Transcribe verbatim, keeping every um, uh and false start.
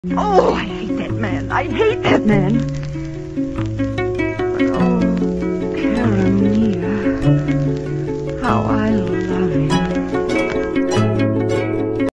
Oh, I hate that man. I hate that man. But oh, Karamia, how I love